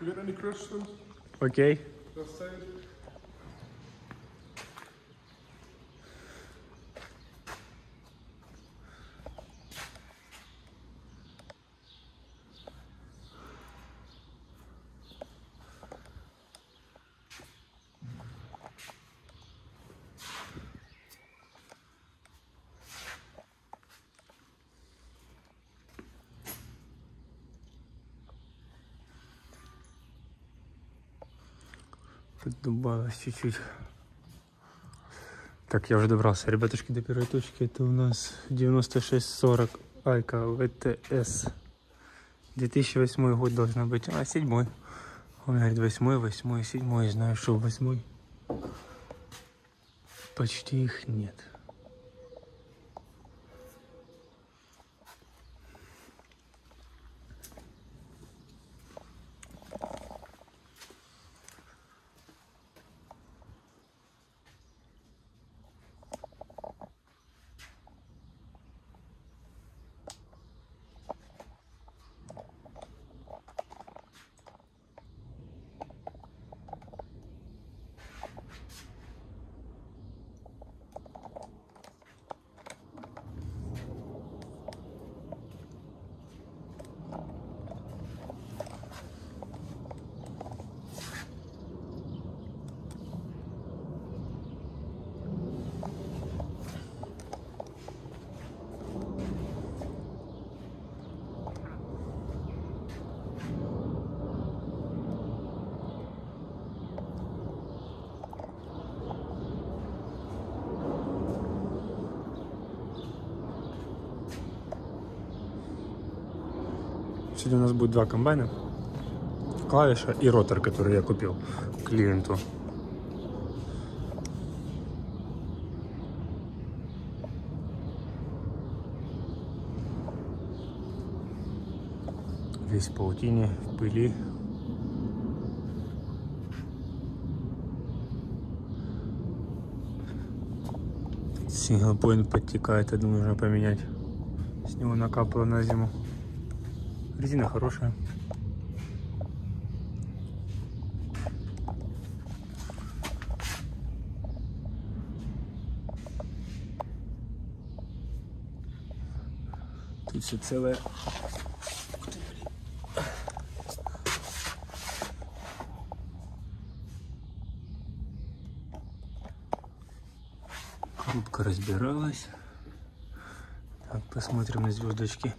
You got any questions? Окей. Just say it. Поддубалось чуть-чуть. Так, я уже добрался, ребятушки, до первой точки. Это у нас 9640 Айка ВТС. 2008 год должна быть. А, 7-й. Он говорит, 8-й, 7-й. Знаю, что 8-й. Почти их нет. Сегодня у нас будет 2 комбайна, клавиша и ротор, который я купил клиенту. Весь в паутине, в пыли. Синглпоинт подтекает, одну нужно поменять. С него накапало на зиму. Резина хорошая. Тут все целое. Рубка разбиралась. Так, посмотрим на звездочки.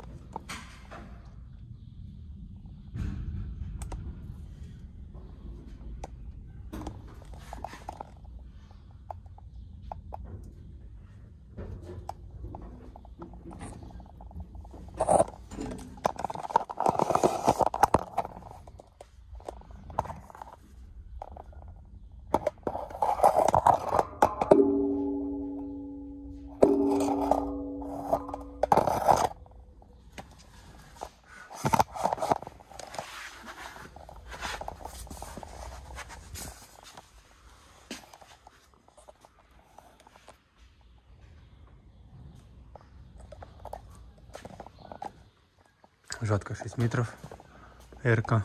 Жатка 6 метров. Эрка.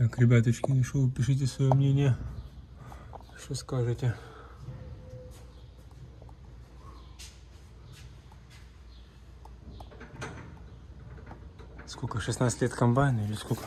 Так, ребяточки, ну что, вы пишите свое мнение. Что скажете? Сколько? 16 лет комбайна или сколько?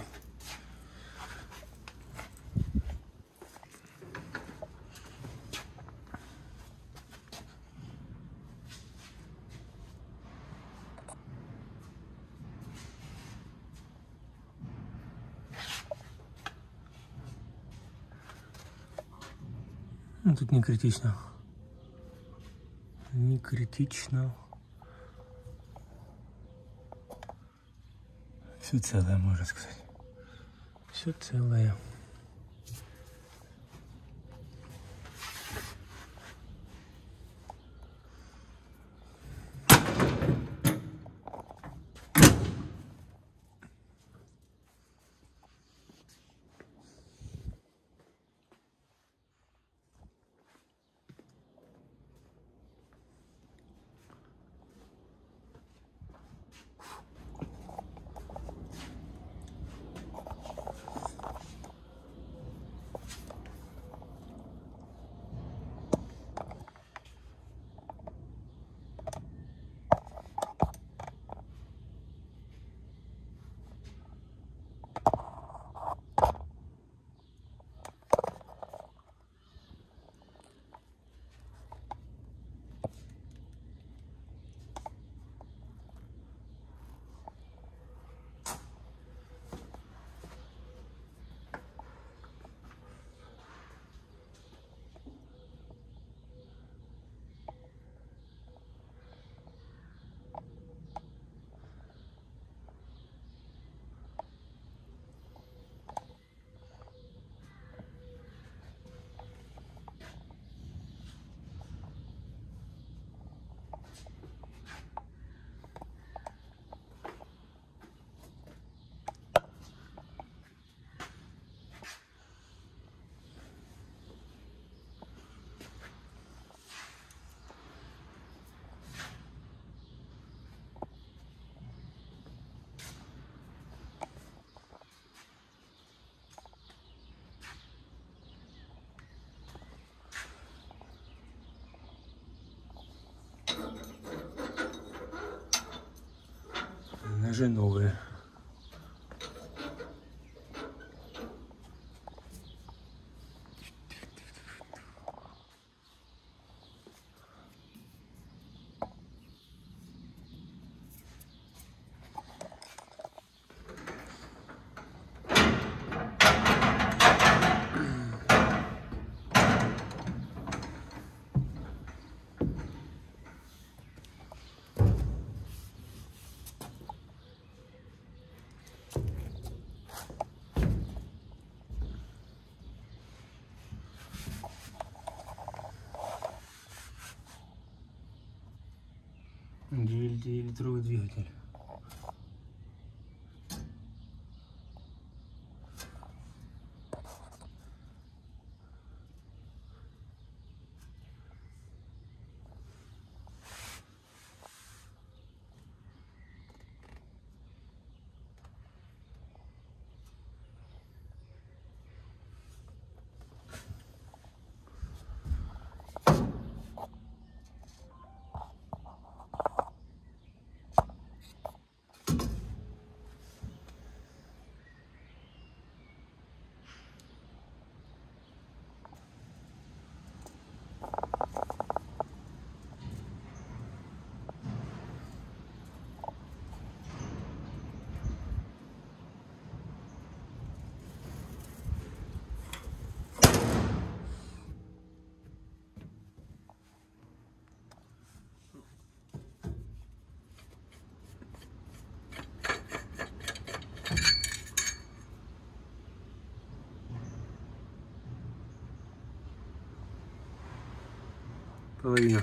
Ну, тут не критично. Не критично. Все целое, можно сказать. Все целое. Ножи новые. Девятилитровый двигатель. Половина.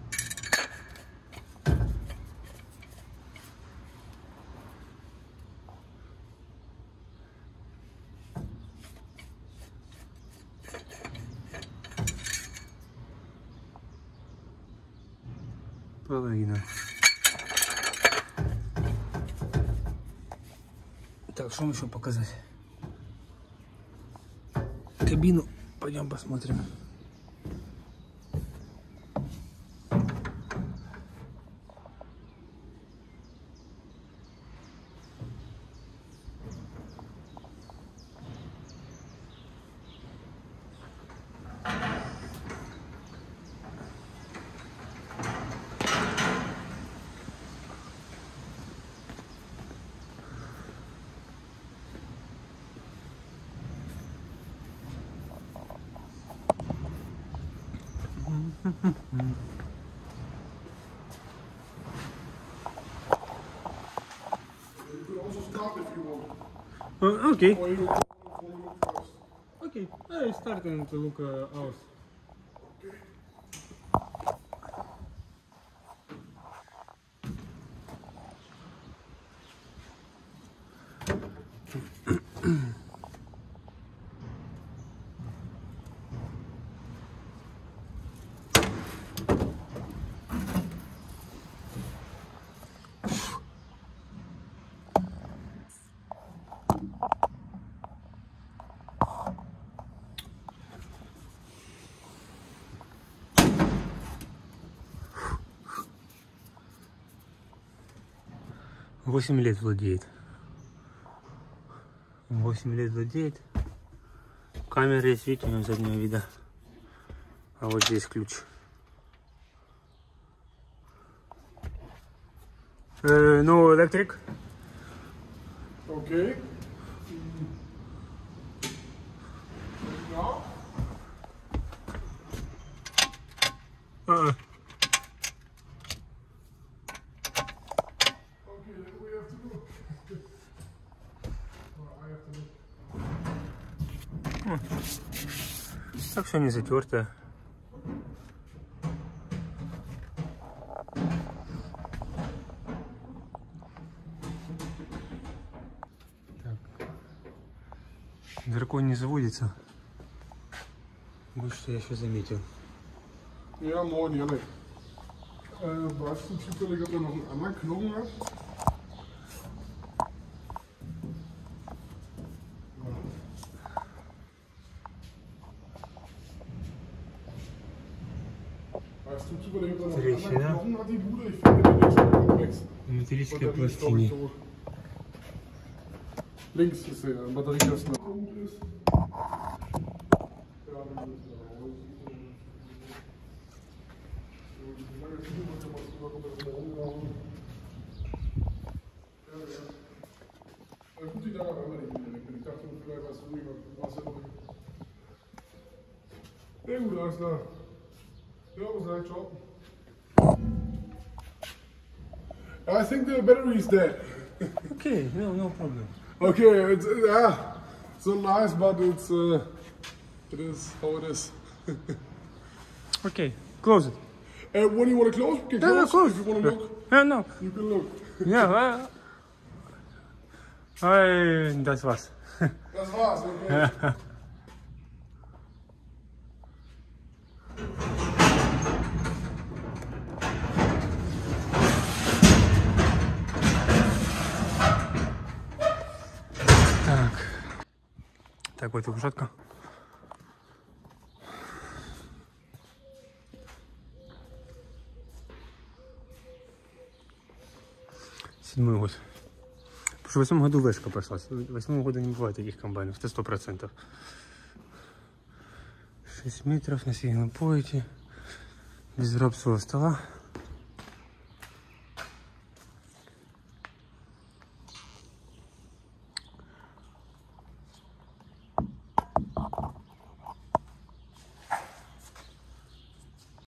Половина. Так, что вам еще показать? кабину. Пойдем посмотрим. Okay. Okay, I started to look out. Восемь лет владеет. 8 лет владеет. Камера есть, видите, заднего вида. А вот здесь ключ. No electric. Okay. Now? Uh-uh. Okay, then we have to look. Well, I have to look. Так все не затертое. Дракон не заводится. Вот что я еще заметил. Ja, moin, Janik. Weißt du zufällig, ob er noch einen anderen Knochen hat? Weißt du zufällig, ob er noch einen anderen Knochen hat, die Bude? Ich finde den nicht so komplex. Металлическая пластина. Links ist der Batteriekasten gut ist. Ja, dann ist er raus. Gut, die da noch einmal nicht mehr. Ich dachte, vielleicht warst du was noch. Ja gut, alles klar. Ja, was sagt, ciao. I think the battery is dead. Okay, no problem. Okay, it's so nice, but it is how it is. Okay, close it. When you want to close, we can No, close. close. If you want to look, No. you can look. Yeah, das war's. Das war's, okay. Так, вот рукоятка. Седьмой год. Потому что в 8 году вешка пошла. В 8 году не бывает таких комбайнов, это 100%. 6 метров на сигнал поете. Без рабского стола.